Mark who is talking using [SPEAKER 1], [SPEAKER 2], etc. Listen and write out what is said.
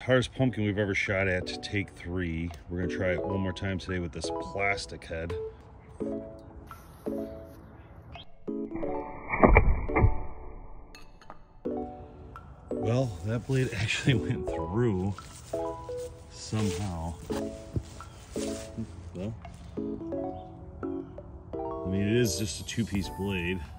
[SPEAKER 1] hardest pumpkin we've ever shot at, take 3. We're gonna try it one more time today with this plastic head. Well, that blade actually went through somehow. Well, I mean, it is just a 2-piece blade.